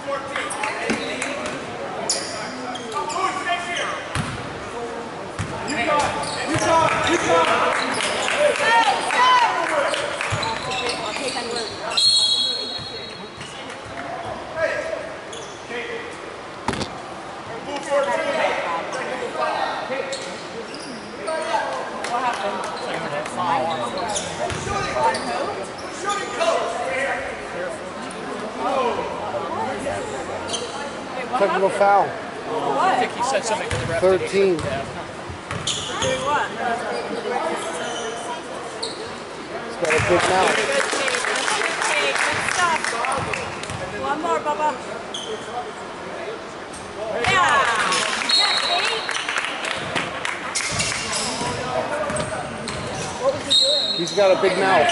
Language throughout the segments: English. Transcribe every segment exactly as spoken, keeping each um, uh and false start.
Technical foul. I think he said something to the ref. thirteen. Yeah. Doing what? He's got a big mouth. Good take, good take, good stuff. One more, Bubba. Yeah! Yeah, Kate! What was he doing? He's got a big mouth.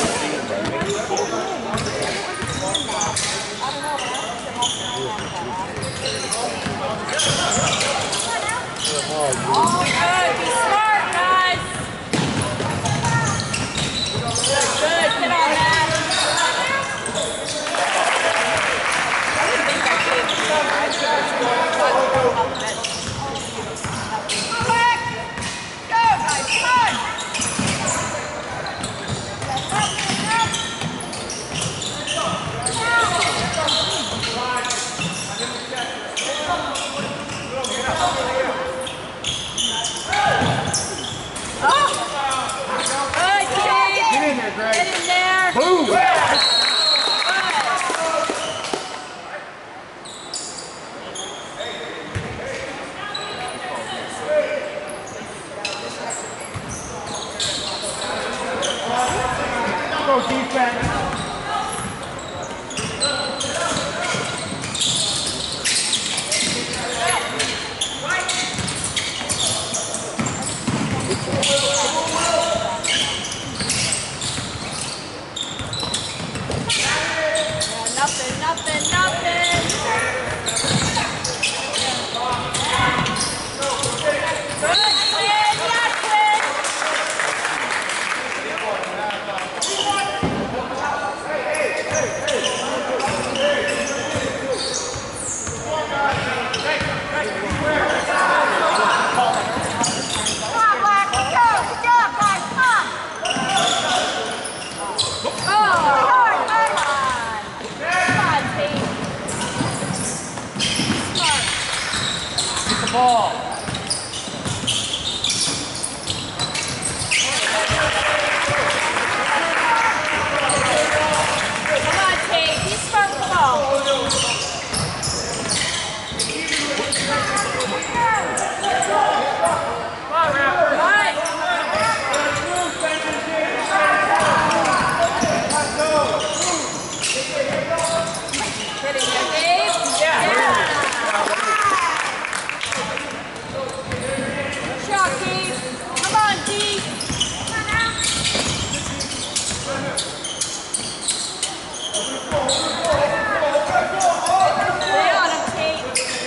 Oh, good. Be smart, guys. Good, good. Get on that. I didn't think that game was over. I should have scored. Quick! Go, guys. Come on. Get in there. Boom! Good. Go defense. Nothing, nothing, nothing. Good, Quinn, yeah, Quinn. Come on, Black, go, good job, guys, come on. Oh, hard, come on. Come on, Tate. Smart. Get the ball. Come on, Tate. Be smart with the ball. Right. Hitting you, Dave. Yeah. Shot, Dave. Come on, Dave. Stay on him, Tate.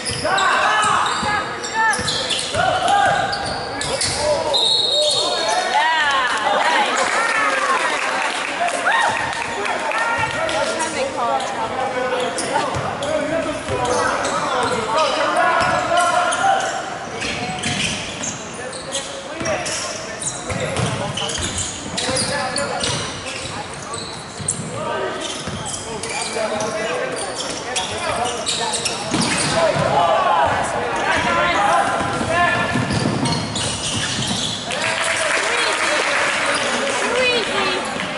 Yeah, nice. What time they call it? Too easy.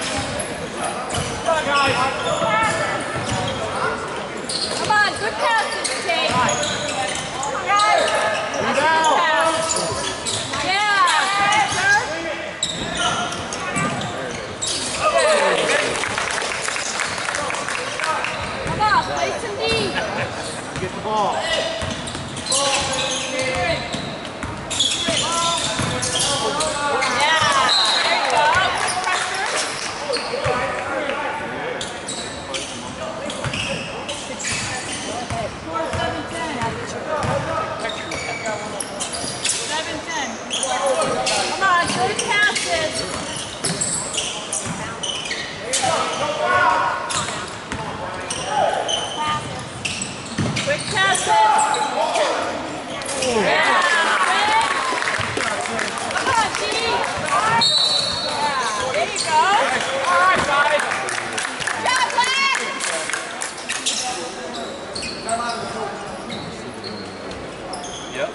Come on, good passes, Tate. That's a good pass. Yeah. Come on, play some D. Get the ball. Yeah, there you go. Good pressure. Score seven ten. seven ten. Come on, good passes. Passes. Yep.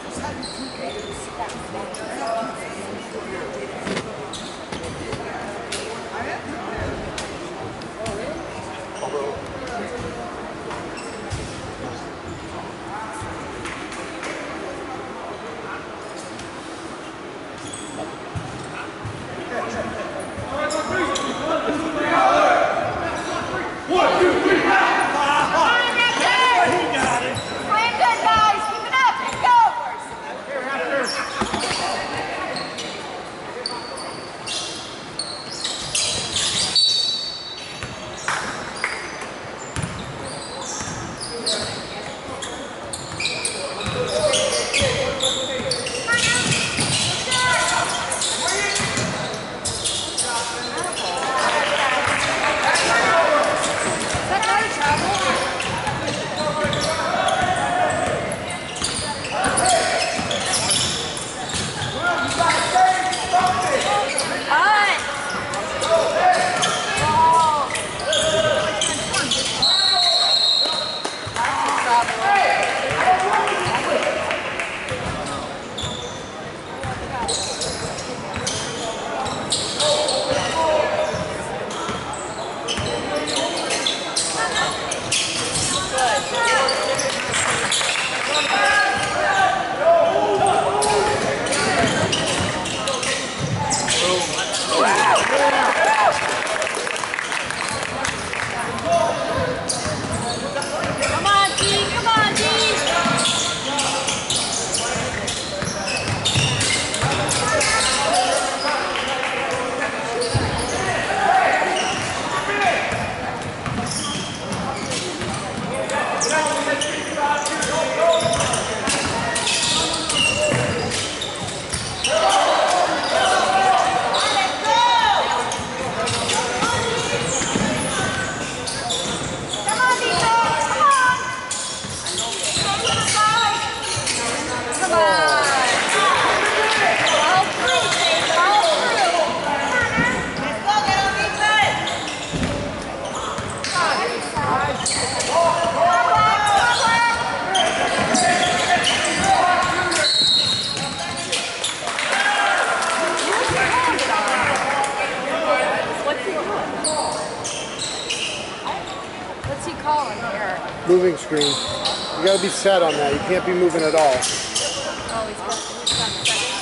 Moving screen. You gotta be set on that. You can't be moving at all. Oh, he's got, he's got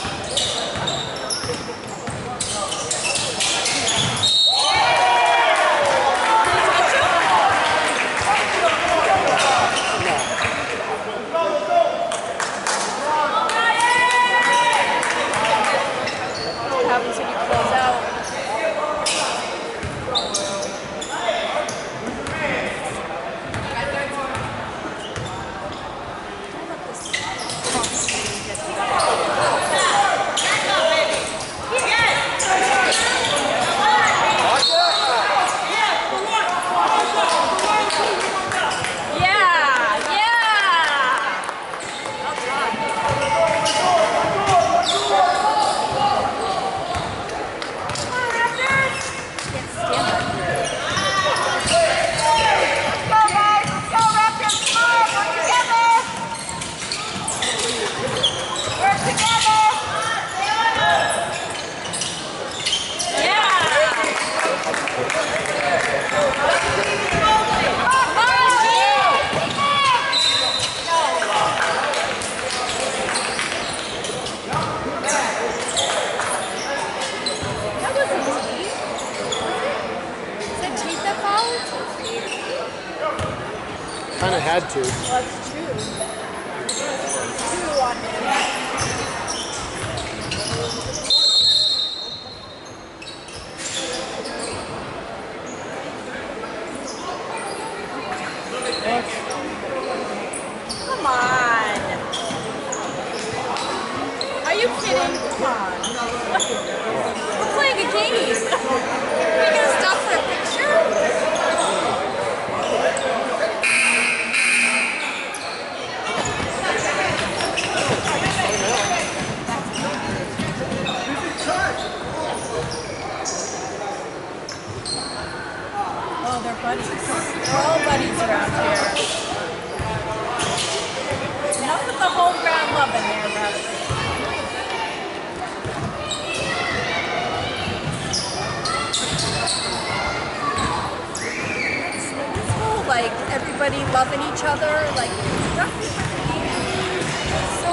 what happens when you close out? Kind of had to. Well, that's true. Two on him. Come on. Are you kidding? Come on. We're playing a game. Are you gonna stop for a picture? Oh, they're buddies. We're all buddies around here. each other. Like, it's definitely freaking game. So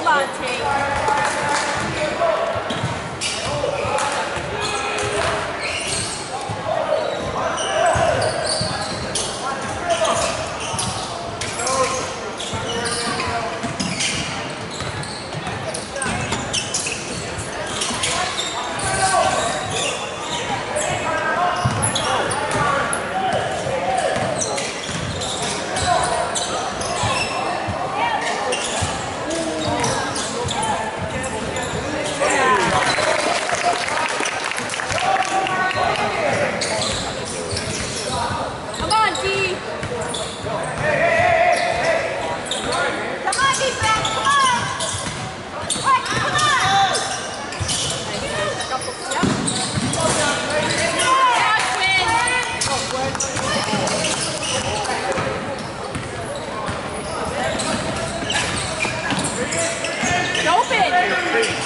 on, Tate. Come on, D. Come on, defense. Come on. Quick, come on. It's open.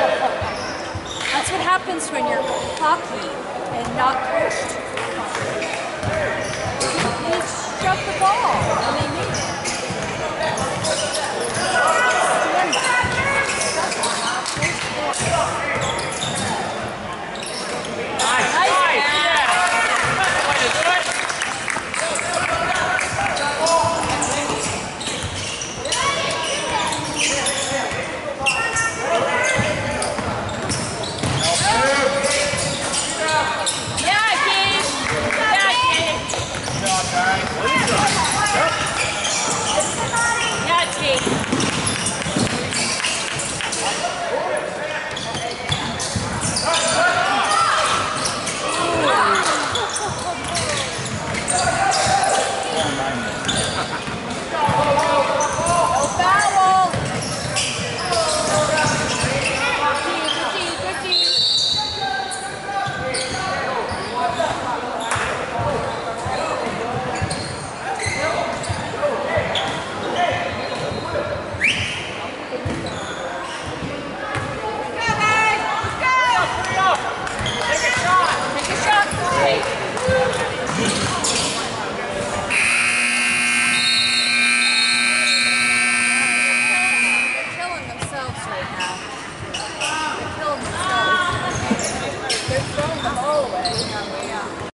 That's what happens when you're cocky and not pushed.